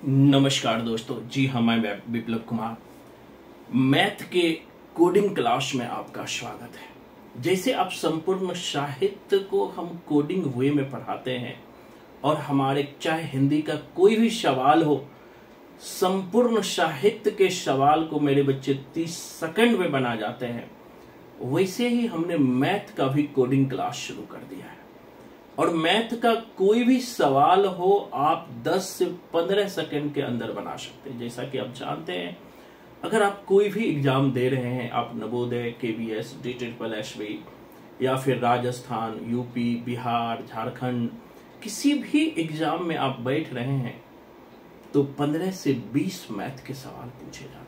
नमस्कार दोस्तों, जी हाँ, मैं विप्लव कुमार। मैथ के कोडिंग क्लास में आपका स्वागत है। जैसे आप संपूर्ण साहित्य को हम कोडिंग वे में पढ़ाते हैं और हमारे चाहे हिंदी का कोई भी सवाल हो, संपूर्ण साहित्य के सवाल को मेरे बच्चे 30 सेकंड में बना जाते हैं, वैसे ही हमने मैथ का भी कोडिंग क्लास शुरू कर दिया है। और मैथ का कोई भी सवाल हो आप 10 से 15 सेकंड के अंदर बना सकते हैं। जैसा कि आप जानते हैं, अगर आप कोई भी एग्जाम दे रहे हैं, आप नवोदय, केवीएस, DSSB या फिर राजस्थान, यूपी, बिहार, झारखंड, किसी भी एग्जाम में आप बैठ रहे हैं तो 15 से 20 मैथ के सवाल पूछे जाते हैं।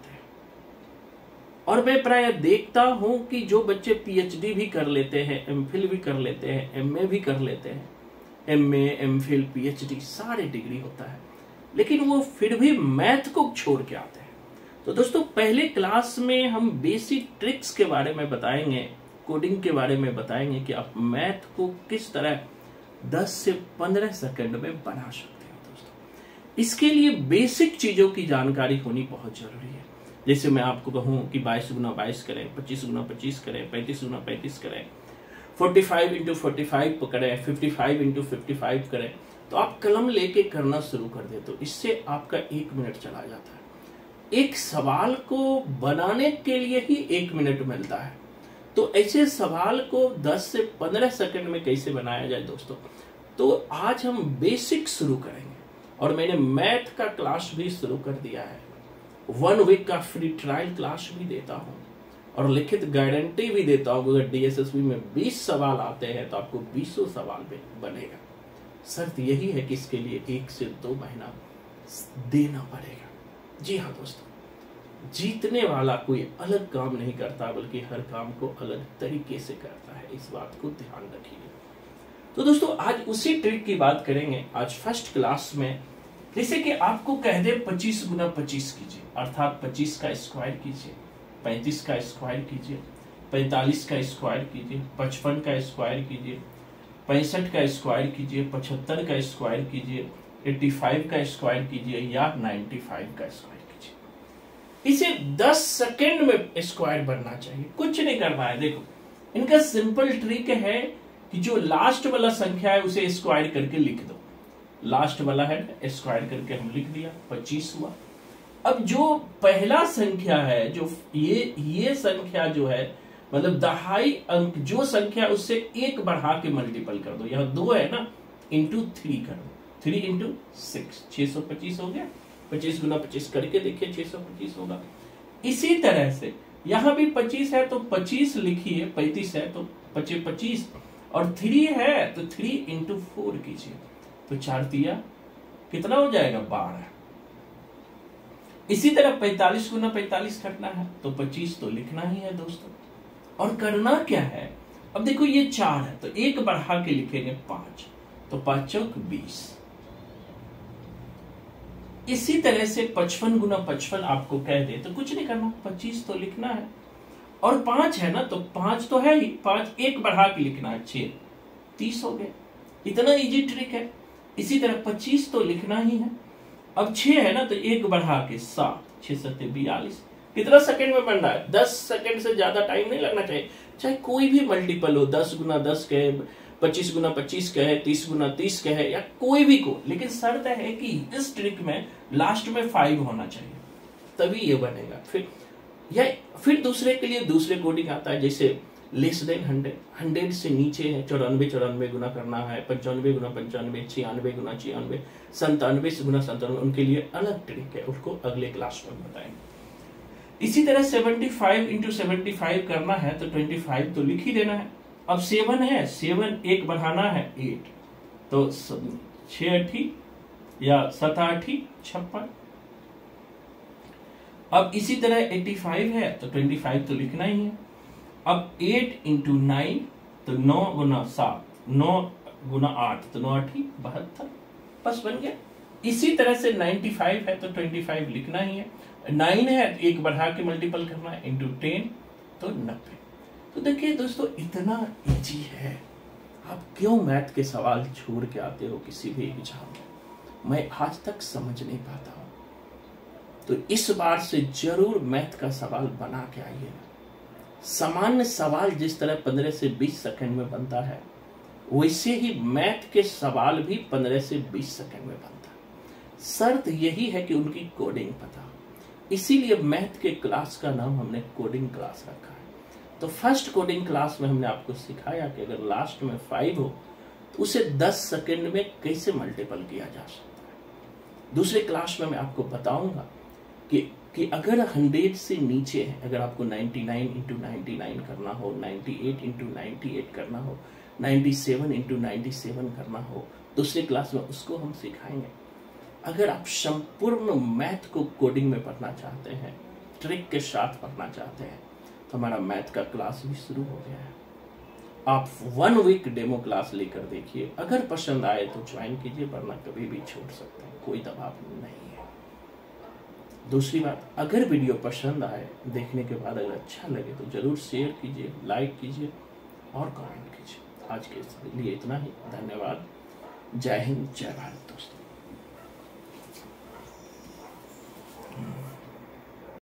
और मैं प्राय देखता हूं कि जो बच्चे PhD भी कर लेते हैं, MPhil भी कर लेते हैं, MA भी कर लेते हैं, MA, MPhil, PhD सारे डिग्री होता है, लेकिन वो फिर भी मैथ को छोड़ के आते हैं। तो दोस्तों, पहले क्लास में हम बेसिक ट्रिक्स के बारे में बताएंगे, कोडिंग के बारे में बताएंगे कि आप मैथ को किस तरह 10 से 15 सेकंड में बना सकते हैं। दोस्तों, इसके लिए बेसिक चीजों की जानकारी होनी बहुत जरूरी है। जैसे मैं आपको कहूं कि 22 गुना 22 करें, 25 गुना 25 करें, 35 गुना 35 करें, 45 इंटू 45 करें, 55 इंटू 55 करें, तो आप कलम लेके करना शुरू कर दे तो इससे आपका 1 मिनट चला जाता है। एक सवाल को बनाने के लिए ही 1 मिनट मिलता है, तो ऐसे सवाल को 10 से 15 सेकंड में कैसे बनाया जाए दोस्तों, तो आज हम बेसिक शुरू करेंगे। और मैंने मैथ का क्लास भी शुरू कर दिया है, 1 वीक का फ्री ट्रायल क्लास भी देता हूं और लिखित गारंटी भी देता हूं। अगर DSSB में 20 सवाल आते हैं तो आपको 20 सवाल भी बनेगा। शर्त यही है कि इसके लिए 1 से 2 महीना देना पड़ेगा। जी हाँ दोस्तों, जीतने वाला कोई अलग काम नहीं करता, बल्कि हर काम को अलग तरीके से करता है। इस बात को ध्यान रखिए। तो दोस्तों, आज उसी ट्रिक की बात करेंगे। आज फर्स्ट क्लास में जैसे कि आपको कह दे 25 गुना 25 कीजिए, अर्थात 25 का स्क्वायर कीजिए, 35 का स्क्वायर कीजिए, 45 का स्क्वायर कीजिए, 55 का स्क्वायर कीजिए, 65 का स्क्वायर कीजिए, 75 का स्क्वायर कीजिए, 85 का स्क्वायर कीजिए या 95 का स्क्वायर कीजिए। इसे 10 सेकंड में स्क्वायर बनना चाहिए, कुछ नहीं करना है। देखो, इनका सिंपल ट्रिक है कि जो लास्ट वाला संख्या है उसे स्क्वायर करके लिख दो। लास्ट वाला है स्क्वायर करके हम लिख दिया, 25 हुआ। अब जो पहला संख्या है, जो ये संख्या जो है, मतलब दहाई अंक जो संख्या, उससे 1 बढ़ा के मल्टीपल कर दो। यहां 2 है ना, इंटू 3 कर दो, 3 इंटू 6, 625 हो गया। 25 गुना 25 करके देखिए, 625 होगा। इसी तरह से यहां भी 25 है तो 25 लिखिए, 35 है तो 25, और 3 है तो 3 इंटू 4 कीजिए, तो 4 तिया कितना हो जाएगा, 12। इसी तरह 45 गुना 45 करना है तो 25 तो लिखना ही है दोस्तों। और करना क्या है, अब देखो ये 4 है तो 1 बढ़ा के लिखेंगे 5, तो 5 चौक 20। इसी तरह से 55 गुना 55 आपको कह दे तो कुछ नहीं करना, 25 तो लिखना है। और 5 है ना, तो 5 तो है ही, 5 1 बढ़ा के लिखना है, 6, 30 हो गया। इतना इजी ट्रिक है। इसी तरह 25 तो लिखना ही है। अब 6 है ना, तो 1 बढ़ा के 7, 6 7 42। कितना सेकंड में बन रहा है, 10 सेकंड से ज्यादा टाइम नहीं लगना चाहिए। चाहे कोई भी मल्टीपल हो, 10 गुना 10 कहे, 25 गुना 25 कहे, 30 गुना 30 कहे, या कोई भी को, लेकिन शर्त है कि इस ट्रिक में लास्ट में 5 होना चाहिए, तभी ये बनेगा। फिर दूसरे के लिए दूसरे कोडिंग आता है, जैसे लेस देन 100, 100 से नीचे है 94 94 गुना करना है, 95 गुना 95, 96 गुना 96, 97 गुना 97, उनके लिए अलग ट्रिक है, उसको अगले क्लास में बताएंगे। इसी तरह 75 इंटू 75 करना है तो 25 तो लिख ही देना है। अब 7 है, 7 1 बढ़ाना है 8, तो 6 8 या 7 8 56। अब इसी तरह 85 है तो 25 तो लिखना ही है। अब 8 इंटू 9 तो 9 गुना 7, 9 गुना 8 तो 9 8 72, बस बन गया। इसी तरह से 95 है तो 25 लिखना ही है। 9 है, 1 बढ़ा के मल्टीपल करना है, इंटू 10 तो 90। तो देखिए दोस्तों, इतना इजी है। आप क्यों मैथ के सवाल छोड़ के आते हो किसी भी एग्जाम में, मैं आज तक समझ नहीं पाता हूँ। तो इस बार से जरूर मैथ का सवाल बना के आइएगा। सामान्य सवाल जिस तरह 15 से 20 सेकंड में बनता है, वैसे ही मैथ के सवाल भी 15 से 20 सेकंड में बनता है। शर्त यही है कि उनकी कोडिंग पता हो। इसीलिए मैथ के क्लास का नाम हमने कोडिंग क्लास रखा है। तो फर्स्ट कोडिंग क्लास में हमने आपको सिखाया कि अगर लास्ट में 5 हो तो उसे 10 सेकंड में कैसे मल्टीपल किया जा सकता है। दूसरे क्लास में मैं आपको बताऊंगा कि अगर 100 से नीचे है, अगर आपको 99 इंटू 99 करना हो, 98 इंटू 98 करना हो, 97 इंटू 97 करना हो, दूसरे क्लास में उसको हम सिखाएंगे। अगर आप संपूर्ण मैथ को कोडिंग में पढ़ना चाहते हैं, ट्रिक के साथ पढ़ना चाहते हैं, तो हमारा मैथ का क्लास भी शुरू हो गया है। आप 1 वीक डेमो क्लास लेकर देखिए, अगर पसंद आए तो ज्वाइन कीजिए, वरना कभी भी छोड़ सकते हैं, कोई दबाव नहीं है। दूसरी बात, अगर वीडियो पसंद आए, देखने के बाद अगर अच्छा लगे तो जरूर शेयर कीजिए, लाइक कीजिए और कमेंट कीजिए। आज के लिए इतना ही। धन्यवाद। जय हिंद, जय भारत दोस्तों।